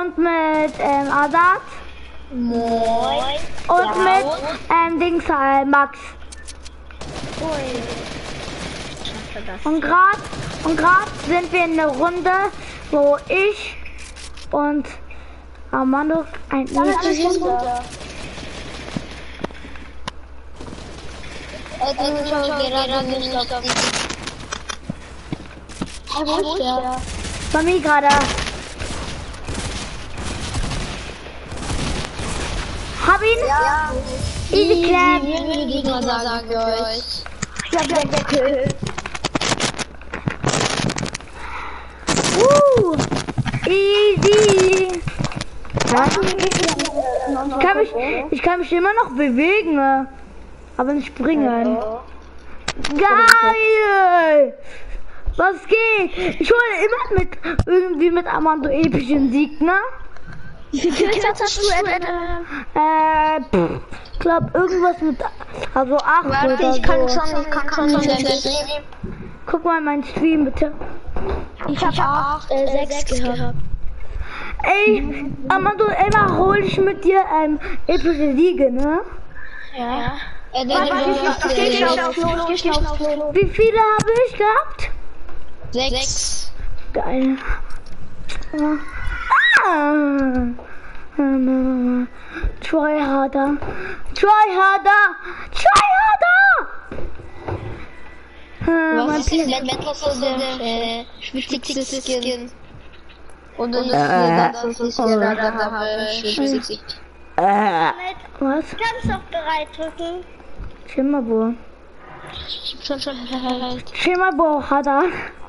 Und mit Azad. Moin. Und mit Dings Max. Ui. Und gerade sind wir in der Runde, wo ich und Armando ein bei mir gerade. Hab ihn? Ja. Easy clap. Gegner sagen wir euch. Ich hab den gekillt. Easy. Ich kann mich immer noch bewegen, aber nicht springen. Geil! Was geht? Ich hole immer mit Armando epischen Sieg, ne? Wie viel Kills hast du? Glaub irgendwas mit, also 8 Warte, oder ich kann so. schon Guck mal meinen Stream bitte. Ich hab 6 gehabt. Ey, Armando, immer hol ich mit dir epische Siege, ne? Ja. Wie viele habe ich gehabt? 6. Geil. Try harder. Was ist der schwitzigste Skin? Oder das ist schwitzig. Was? Kannst du auf 3 drücken? Schimmerbo. Schon bereit. Schimmerbo hat er.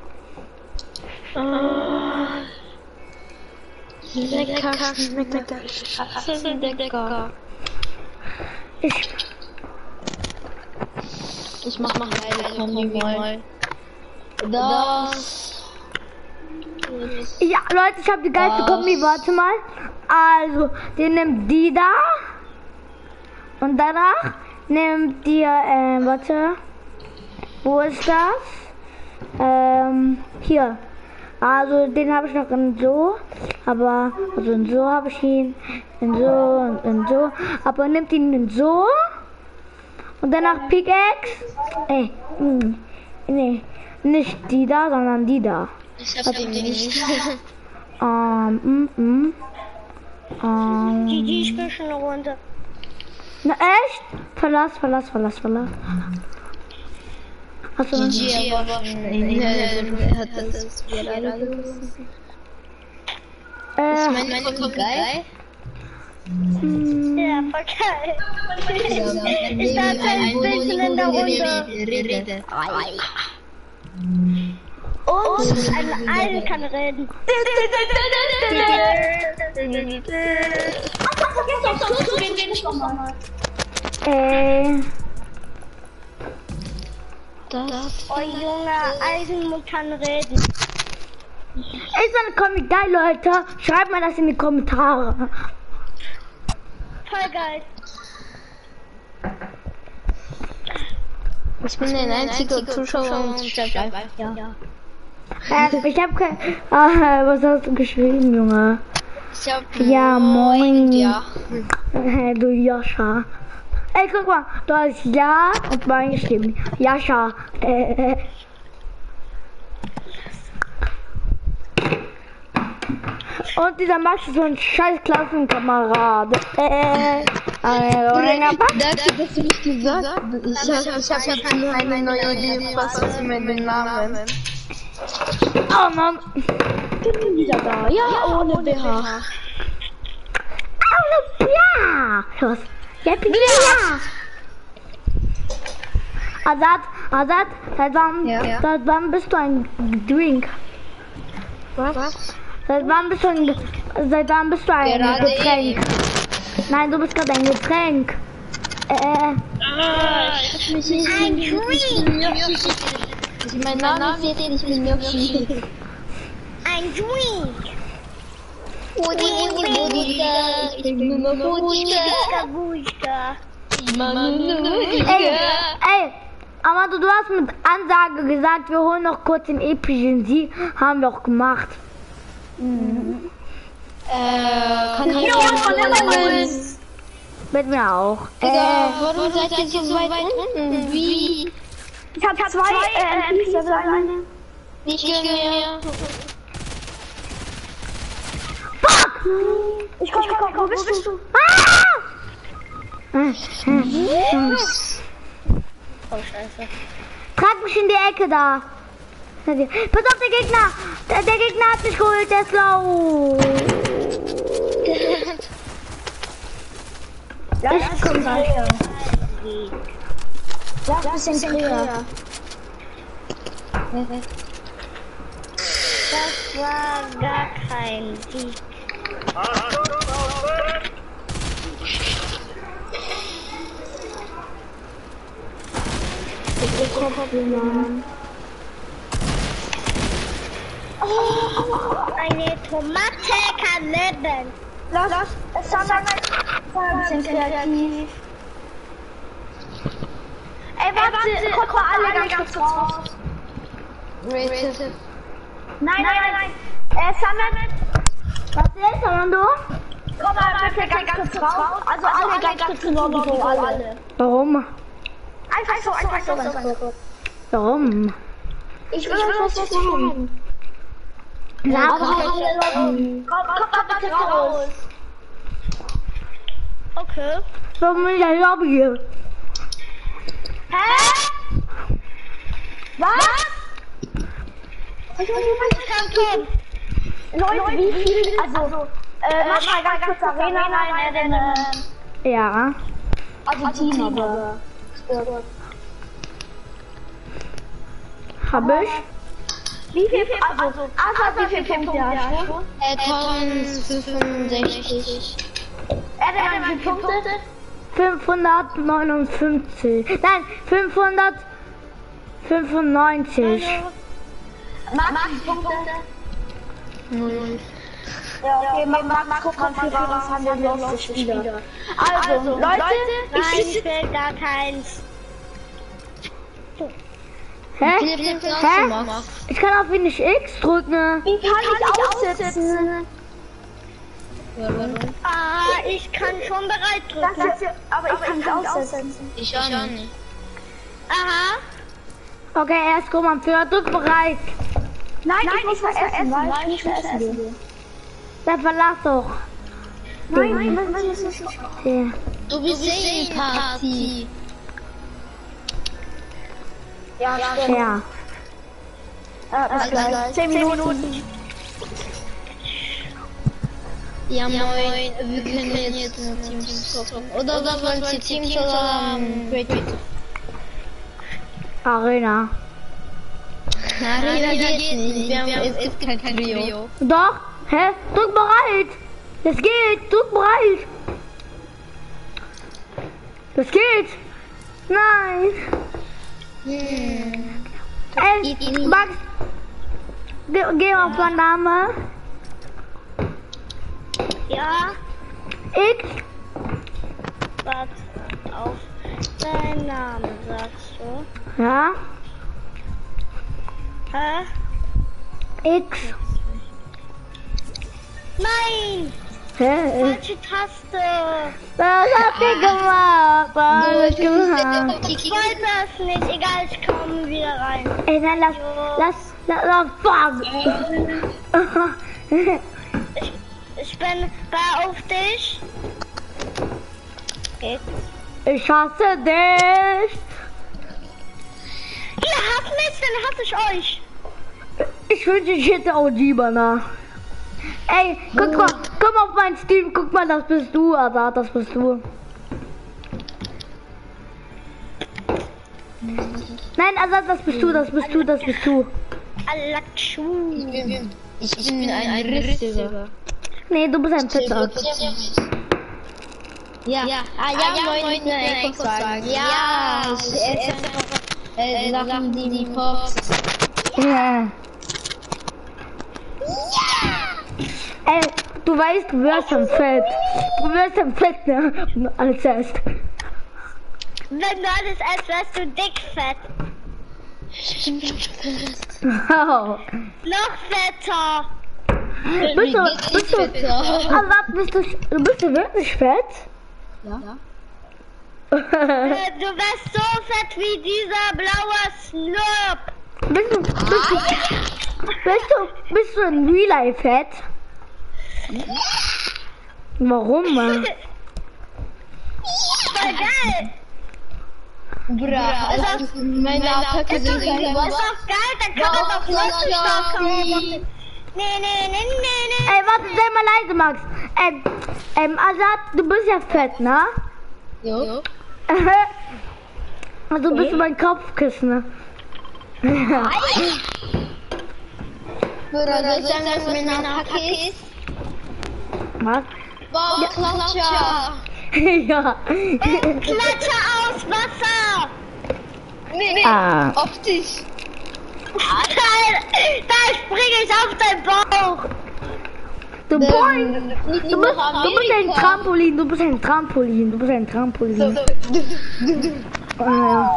Lecker, schmeckt lecker. Lecker. Ich mach eine Kombi mal. Das. Ja, Leute, ich habe die geilste Kombi. Warte mal. Also, den nimmt die da. Und danach nimmt ihr, warte. Wo ist das? Hier. Also, den habe ich noch in so. Aber, also in so habe ich ihn. In so und in so. Aber nimmt ihn in so. Und danach Pickaxe. Nee. Nicht die da, sondern die da. Ich hab den nicht. Die ich bin schon eine Runde. Na echt? Verlass. Achso. GG, aber hat das wieder gewusst. Ist meine Kombi geil? Ja, voll geil. Ich dachte, ein bisschen in der Runde. Und ein kann reden. Oh Junge, Eisenmund kann reden. Ist eine Comic geil, Leute? Schreibt mal das in die Kommentare. Voll geil. Ich bin ein einziger Zuschauer und ich hab einfach, ja. Ich hab kein... was hast du geschrieben, Junge? Ich hab ja, moin. Ja. Du Joscha. Ey, guck mal, du hast Ja und Moin geschrieben. Joscha. Und dieser Max ist so ein scheiß Klassenkamerad. Danke, dass du mich gesagt hast. Ich hab eine neue Idee, was für meinen Namen. Oh Mann. Bin wieder da. Ja, ohne BH. Ohne BH. Los. Ja, bitte. Azad, seit wann bist du ein Drink? Was? Seit wann bist du ein Getränk? Nein, du bist gerade ein Getränk. Ein Drink. Mein Name ist jetzt nicht Milkshake. Ein Drink. Ich bin nur Budika. Ey, Amado, du hast mit Ansage gesagt, wir holen noch kurz den epischen Sieg. Haben wir auch gemacht. Kann ich auch. Mit mir auch. Warum seid ihr so weit unten? Wie? Ich hab zwei MP-Level. Nicht mehr. Fuck! Ich komm, wo bist du? Oh, scheiße. Trag mich in die Ecke da. Pass auf, der Gegner! Der Gegner hat mich geholt, der ist low. Ich komm weiter. Lass ein bisschen früher. Das war gar kein Sieg. Eine Tomate kann leben. Lass es ein bisschen kreativ. Ey, warte, guck mal alle ganz kurz raus. Rated. Nein. Sander. Was ist, Armando? Komm mal bitte ganz kurz raus. Also alle ganz kurz in Lobby, alle. Warum? Einfach so. Warum? Ich will euch was sagen. Sag Komm bitte raus. Okay. warum in der Lobby? Hä? Was? Ich kann kommen. Leute, wie viel? Also, mach mal ganz kurz Arena rein, denn, Ja. also Team, aber. Hab ich? Wie viel, also, wie viel Punkte hast du? 1065. Wie viele Punkte? 559. Nein, 595. Max, Punkte? Ja, okay, Max, guck mal, wie was haben wir los Spieler. Also, Leute, Nein, ich will gar keins. Hä? Wie viele Punkte hast du, Hä? Max? Ich kann auf wenig X drücken. wie kann ich aussetzen? Ich kann schon bereit drücken. Aber ich kann nicht aussetzen. Ich auch nicht. Aha. Okay, erst komm am Führer, drück bereit. Nein, ich muss was essen, weil ich nicht mehr essen will. Dann verlass doch. Nein, was ist das? Ja. Du bist Party. Ja. Ja. Bis gleich. 10 Minuten. Ja, moin. Wir können jetzt Teams zocken. Oder was wollen Sie? Teams oder Arena. Arena geht nicht. Es gibt kein Trio. Doch. Hä? Drück bereit. Das geht. Drück bereit. Das geht. Nein. Max. Geh auf deinen Namen. Ja, X. warte auf deinen Namen, sagst du. Ja. Hä? X. Nein! Hä? Falsche Taste! Was habt ihr gemacht? Was hab ich gemacht? Ich weiß das nicht, egal, ich komme wieder rein. Ey, nein, lass, fuck. Ich bin da auf dich. Jetzt. Ich hasse dich. Ihr hasst mich, dann hasse ich euch. Ich wünsche, ich hätte auch Gibana. Ey, guck mal auf mein Steam, guck mal, das bist du, Azad, das bist du. Nein, Azad, das bist du. Alakschu. Ich bin ein Rissiger. Nee, du bist ein Pizza. Ja. Moin, ich sagen. Ja, ich esse Sachen, die Pops. Ja. Ey, du weißt, du wirst am Fett. Du wirst am Fett, ne? Wenn du alles isst. Wenn du alles isst, wirst du dickfett. Oh. Noch fetter. Du bist du wirklich fett? Ja. Du wärst so fett wie dieser blaue Slurp. Bist du in Real Life fett? Warum, Mann? Voll geil. Bra, also meine Attacke Ist doch geil, dann kann man doch lustig machen. Nee. Ey, warte, sei mal leise, Max. Azad, du bist ja fett, ne? Jo. Also bist du mein Kopfkissen, ne? Bra, soll ich sagen, was meine Attacke ist? Was? Bauklatscher. Ja. Klatscher aus Wasser. Nee, Ah. optisch. Da springe ich auf deinen Bauch. Du bist ein Trampolin, du bist ein Trampolin. Ja.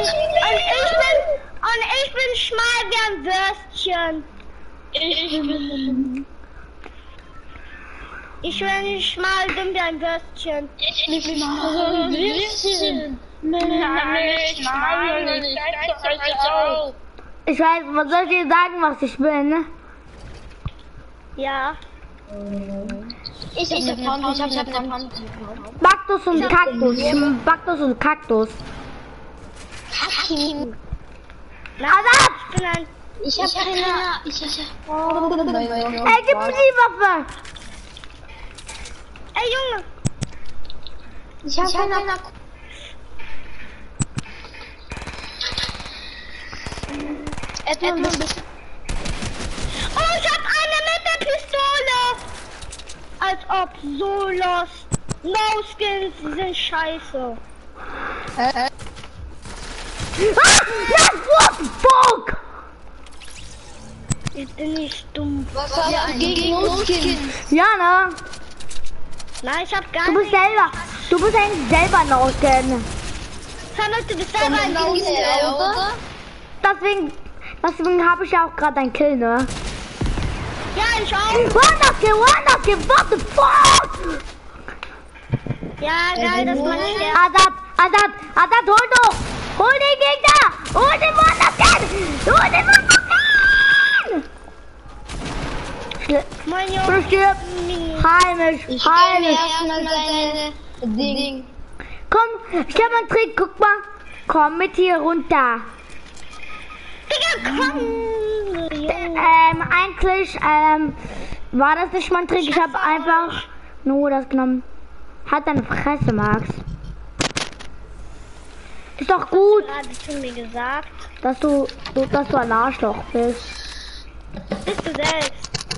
Und ich bin schmal wie ein Würstchen. Ich bin schmal dünn wie ein Würstchen. Ich bin ein Würstchen. Ich weiß, was soll ich dir sagen, was ich bin, ne? Ja. Ich hab eine Pfanne. Baktus und Kaktus. Azad! Ich hab keine. Ey, gib mir die Waffe! Ey, Junge. Ich hab keine. Oh, ich hab eine mit der Pistole. Als ob so lost. No Skins sind scheiße. What the fuck? Ich bin nicht dumm. Was hast du gegen Skins? Ja, ne? Nein, ich hab gar Du bist nicht. eigentlich selber ein No-Skin. Sandra, du bist selber ein Genau, oder? Deswegen habe ich ja auch gerade einen Kill, ne? Ja, ich auch. Wonderkill, what the fuck? Ja, geil, dass man sterbt. Azad, hol den Gegner! Hol den Wonderkill! Mein Du Junge. stirbst! Heimisch! Erstmal seine Ding. Komm, ich hab einen Trick, guck mal. Komm mit hier runter. Digga, komm. Eigentlich, war das nicht mein Trick. Ich habe einfach nur das genommen. Halt deine Fresse, Max. Ist doch gut, Gerade zu mir gesagt. dass du ein Arschloch bist. Bist du selbst.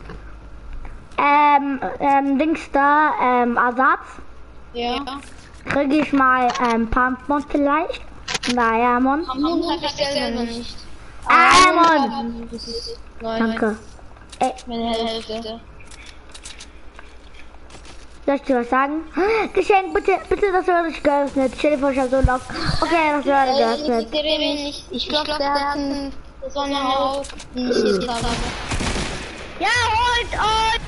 Dings da, Ersatz. Ja. Kriege ich mal Pumpmon vielleicht? Naja, Mon. Hamon hab ich selber nicht. Mon. Nein, Danke. meine Hälfte. Soll ich dir was sagen? Geschenk, bitte, das wird nicht geöffnet. Stell dir vor, ich hab so einen Lock. Okay, das wird geöffnet. Ich glaub, der hat so eine Haut, die ich jetzt habe. Ja, holt euch.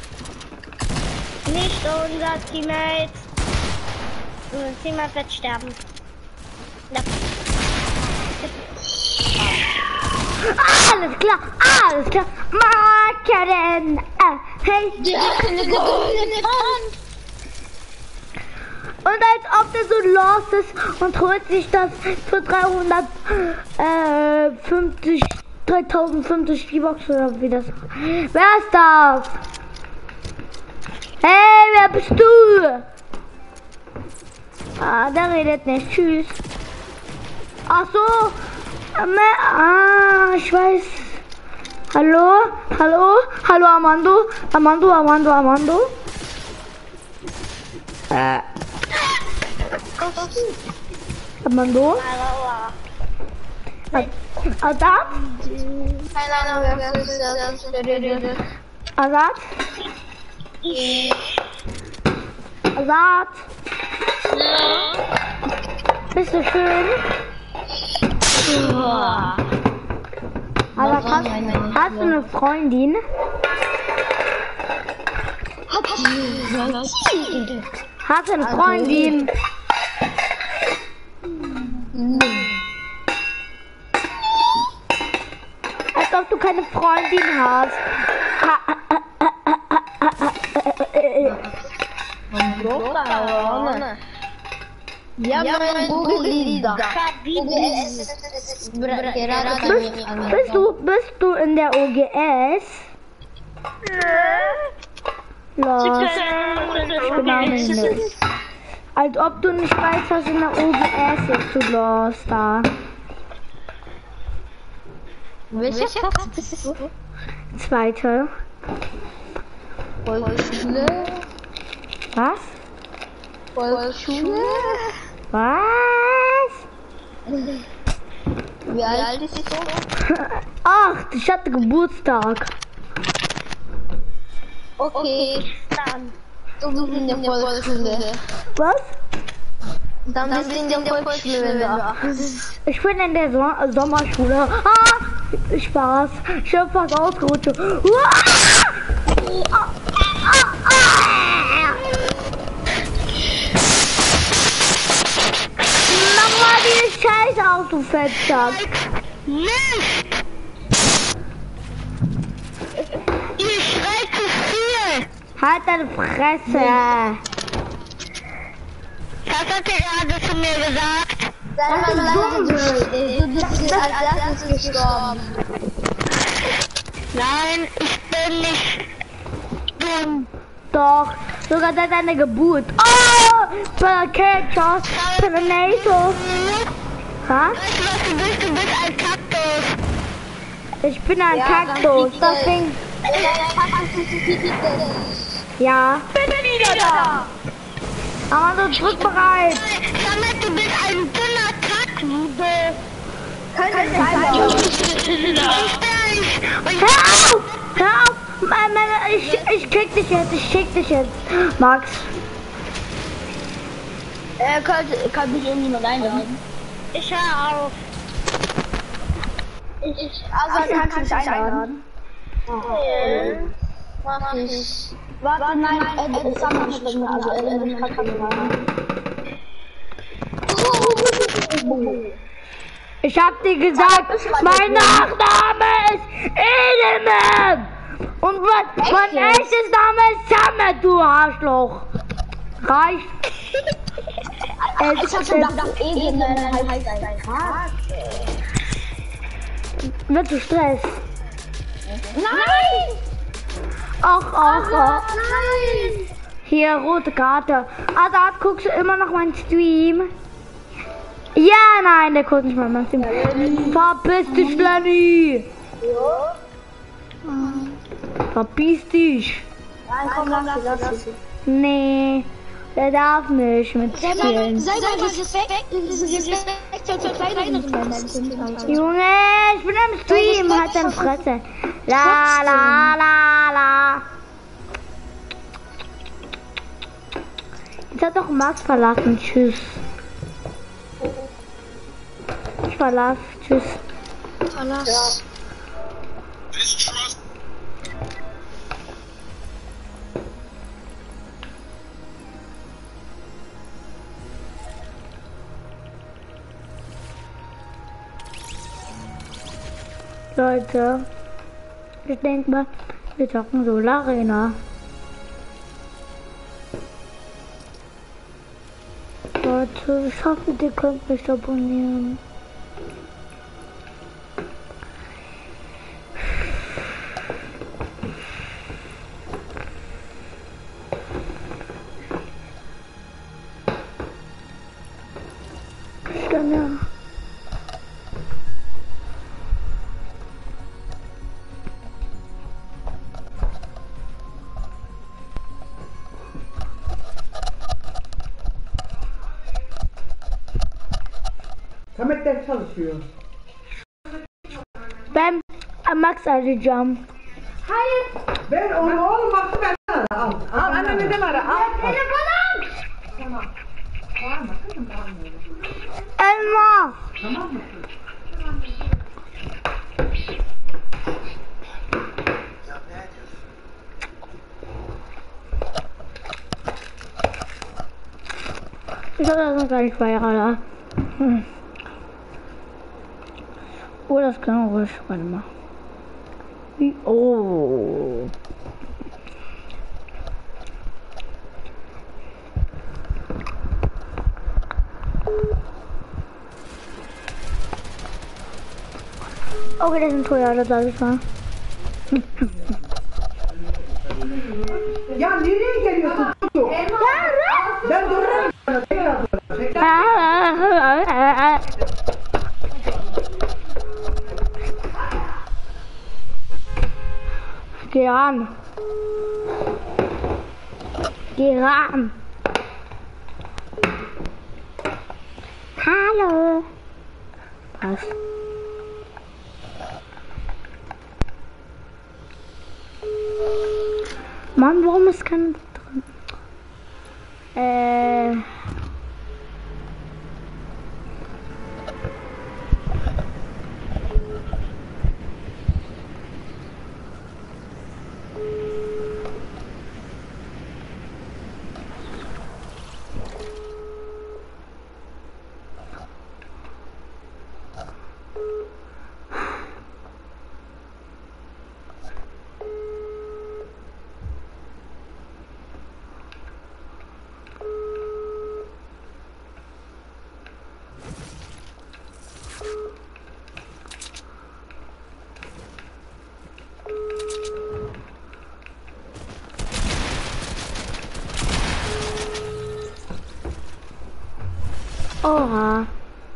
Nicht unser Teammate. Unser Teammate wird sterben. Ja. Alles klar. Markerin. Hey. Und als ob der so lost ist und holt sich das für 3050 V-Bucks oder wie das. Wer ist das? Hey, wer bist du? Der redet nicht. Tschüss. Ach so. Ich weiß. Hallo? Armando? Armando? Azad? Keine Ahnung, wer ist das? Azad? Azad? Bist du schön? Azad, hast du eine Freundin? Hast du eine Freundin? Als ob du keine Freundin hast. Ja, mein Google-Lieder. Bist du in der OGS? Los. Genau nicht. Als ob du nicht weißt, was in der OGS ist, du los da. Welcher Klasse bist du? Zweite. Volksschule? Was? Volksschule? Was? Wie alt ist du? Ach, ich hatte Geburtstag. Okay, dann. Du bist in der Volksschule. Was? Dann bist du in der Volksschule da. Ich bin in der Sommerschule. Ah! Spaß. Ich hab was ausgerutscht. Mach mal die Scheiße aus, du Fettsack. Nicht! Ihr schreit zu viel! Halt deine Fresse. Was hat er gerade zu mir gesagt? Sei mal leise, du bist als erstes gestorben. Nein, ich bin nicht dumm. Doch, sogar seit deiner Geburt. Oh! Ketchup, Tornado. Was? Weißt du, was du bist? Du bist ein Kaktus. Ich bin ein Kaktus. Deswegen. Ja. Bin wieder da! Aber du drück bereit. Damit du bist ein dünner Kacknude. Hör auf! Hör auf! Ich krieg dich jetzt. Max. Kann mich irgendjemand einladen? Ich hör auf. Also kannst du mich einladen? Mach ich. Warte, nein, das haben wir nicht drin, also ich kann keine machen. Ich hab dir gesagt, mein Nachname ist Edelman. Und mein echtes Name ist Samet, du Arschloch. Reicht. Ich hab schon gedacht, Edelman heißt ein Kack. Wird zu Stress. Nein! Ach. Nein! Hier, rote Karte. Azad, guckst du immer noch meinen Stream? Ja, nein, der guckt nicht mal meinen Stream. Verpiss dich, Lenny! Verpiss dich! Nein, komm, lass es. Nee, der darf nicht mitspielen. Sei mal Respekt für kleinere Menschen. Junge, ich bin am Stream, halt deine Fresse. La. Jetzt hat doch Max verlassen, tschüss. Ich verlasse, tschüss. Verlass. Leute, ich denke mal, wir zocken Solar Arena. Leute, ich hoffe, ihr könnt mich abonnieren. Sterne. Samet ders çalışıyor. Ben Max arayacağım. Hayır. Ben onu oğlum baktı ben ara. Al anneni de ara. Al. Telefonum. Tamam. Var mı kızım? Elma. Tamam mı? Ich glaube, das sind gar nicht 2 Jahre da. Oh, das kann ruhig. Warte mal. Oh. Okay, das sind teuer, das sage ich mal. Ya nereye geliyorsun çocuk? Ben dururum. Tekrar dur. Geh ran. Geh ran. Hallo. Was? Mann, warum ist kein drin? Oha.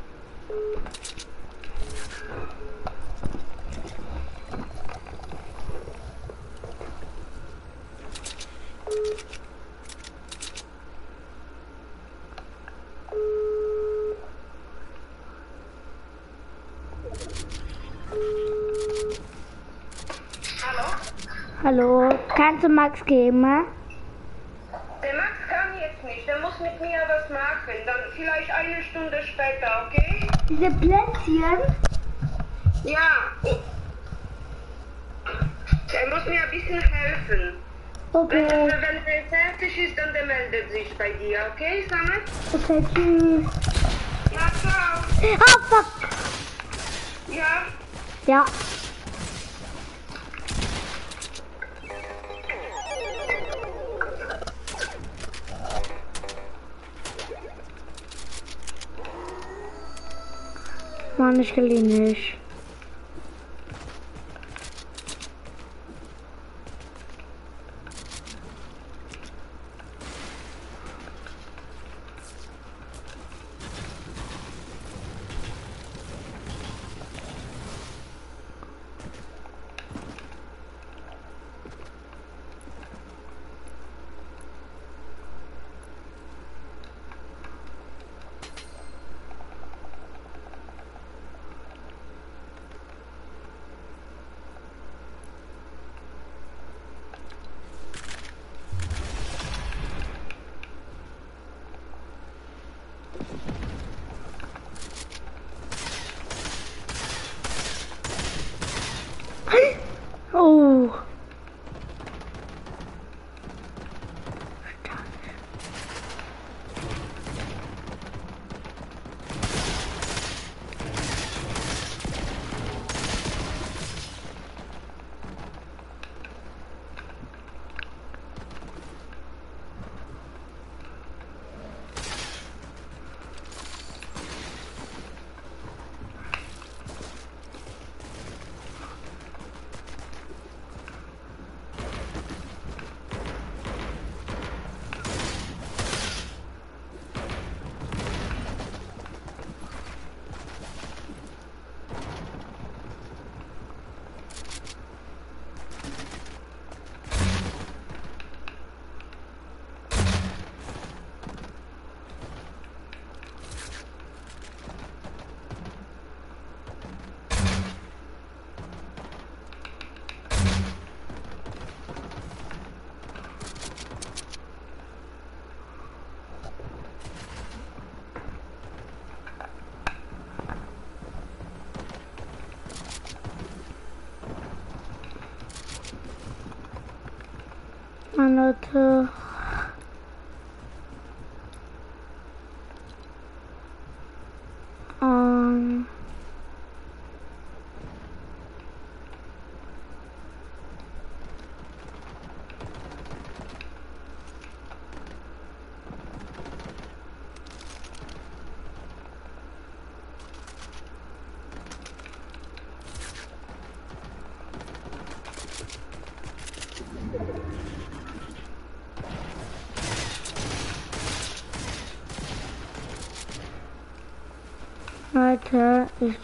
Hallo, kannst du Max geben? Der Max kann jetzt nicht, der muss mit mir was machen. Dann vielleicht eine Stunde später, okay? Diese Plätzchen? Ja. Er muss mir ein bisschen helfen. Okay, Wenn er fertig ist, dann der meldet sich bei dir, okay, Samet? okay, tschüss. Ja, ciao. Ah, fuck. Ja. Ja. Mann, ich will ihn nicht. Oh. Leute. Leute, ich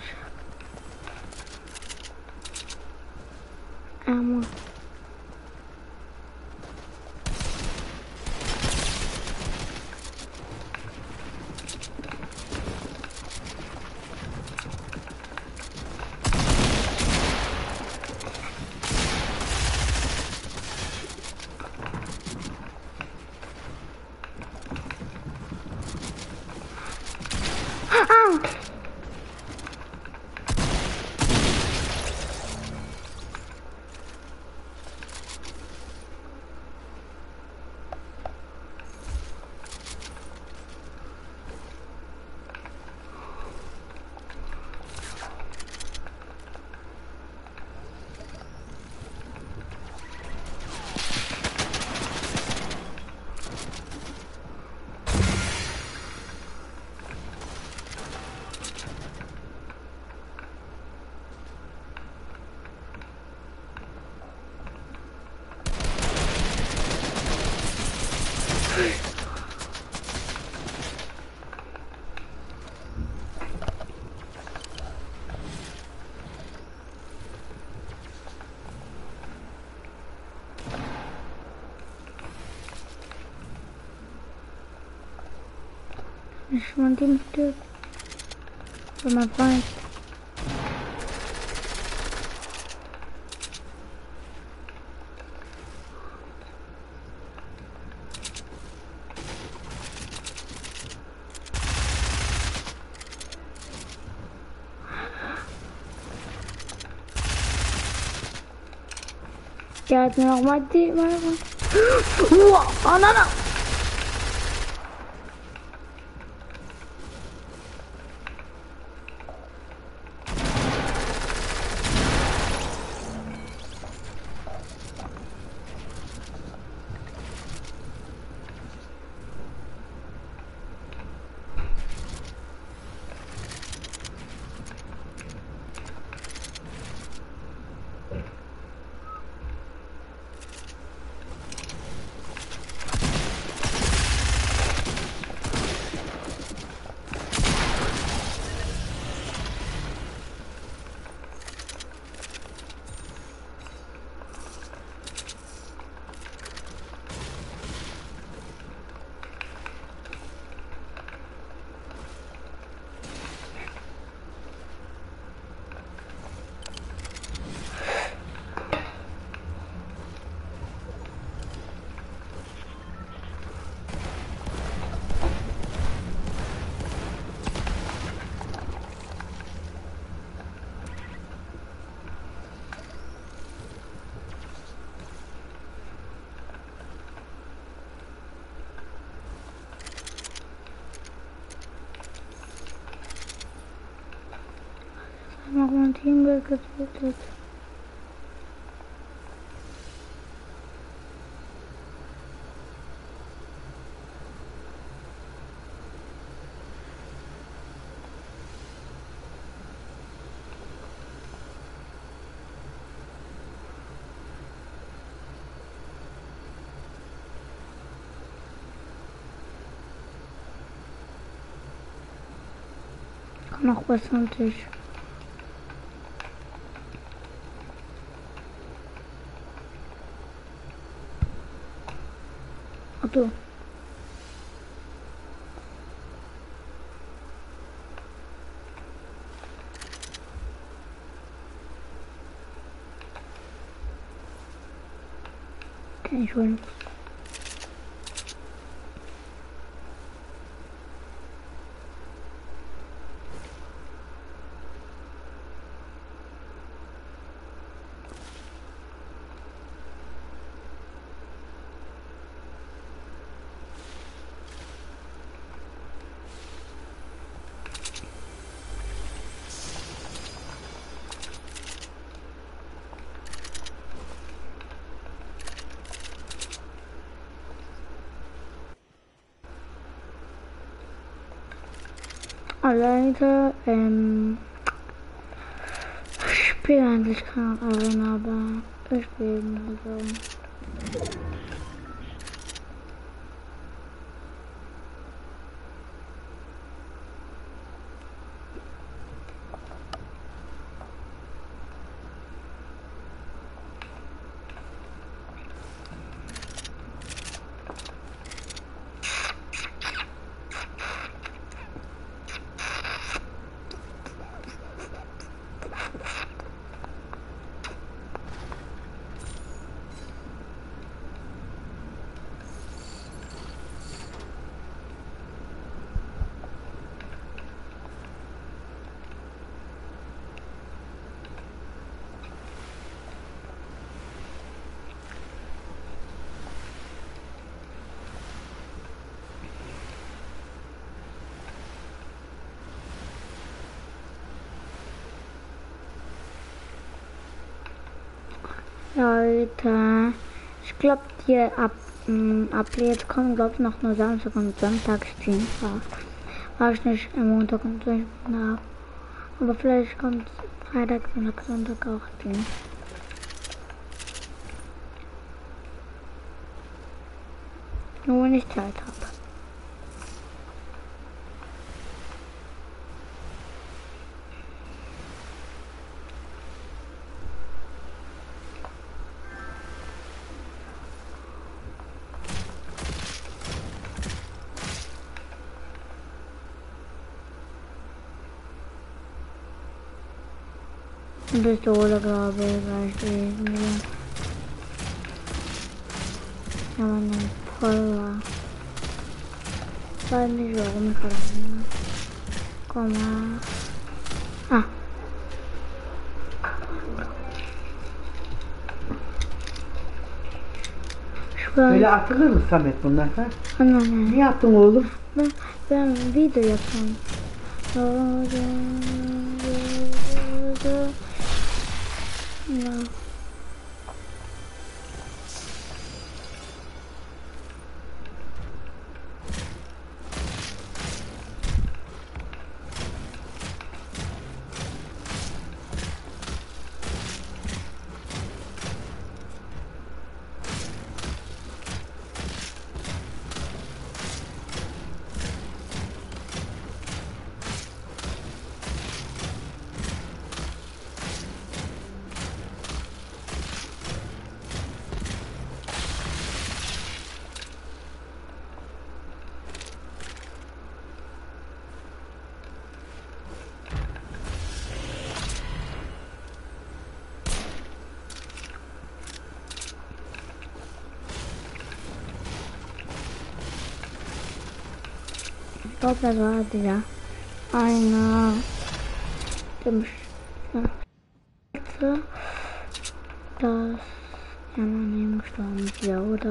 schon dem Stück. Wenn man weiß. Ja, hat mir noch mal die. Oh nein, nein. Noch mein Teamwork getötet. Noch was am Tisch. Auto. Kann ich holen. Leute, ich spiele eigentlich keine Arena, aber ich spiele also. Leute, ich glaube, die Updates kommen, glaube ich, noch nur Samstag und Sonntag Streamtag. War ich nicht am Montag und Sonntag. Aber vielleicht kommt Freitag und Sonntag auch Stream. Nur wenn ich Zeit habe. Pistole, glaube ich, weil ich die ja, man nimmt Pulver. Ich weiß nicht, warum ich gerade bin. Komm mal. Ah. Böyle atılır mı Samet bunlar ha? Anne. Niye attın oğlum? Ben video yapıyorum. No. Ich glaube, das war der einer dem Schütze, das ja man eben gestorben ist, ja oder.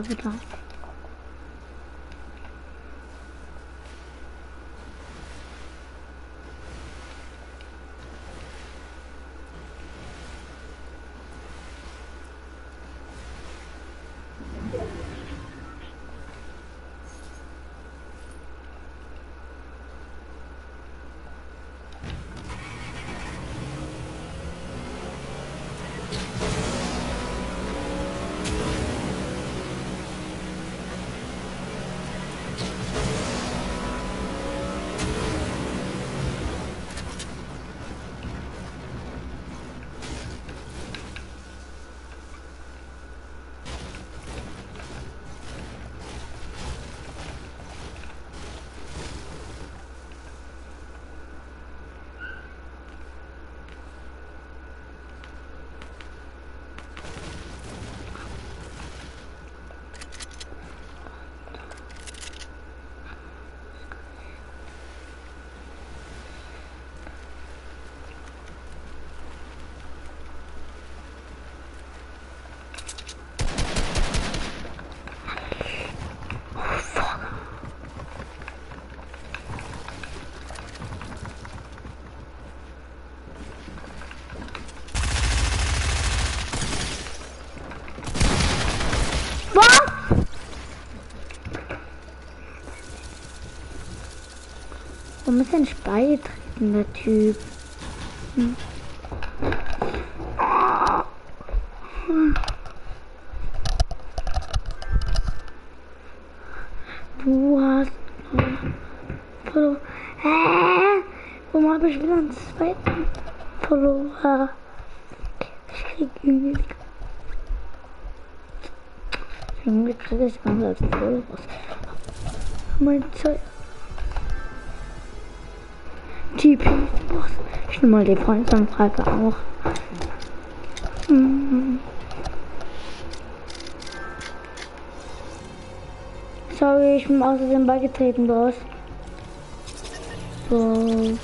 Warum ist er nicht beigetreten, der Typ? Du hast Follower. Warum habe ich wieder einen zweiten Follower? Ich krieg ihn nicht. Irgendwie kriege ich anders als Followers. Mein Zeug. TP. Ich nehme mal die Freundesanfrage auch. Sorry, ich bin außerdem beigetreten, Boss. So.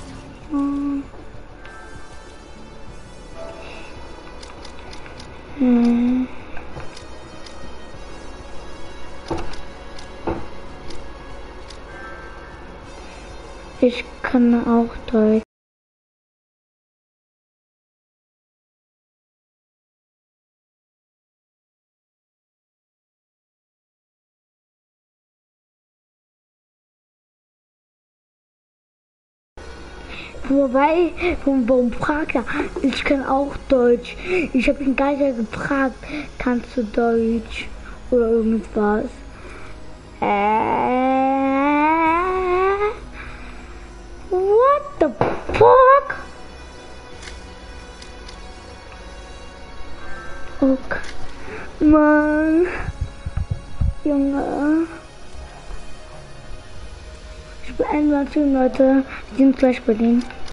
Ich kann auch Deutsch. Wobei, warum fragt er? Ich kann auch Deutsch. Ich habe ihn gar nicht gefragt, kannst du Deutsch oder irgendwas? What the fuck? Okay. Mann. Junge. Ich beende mal Leute. Wir sind gleich bei denen.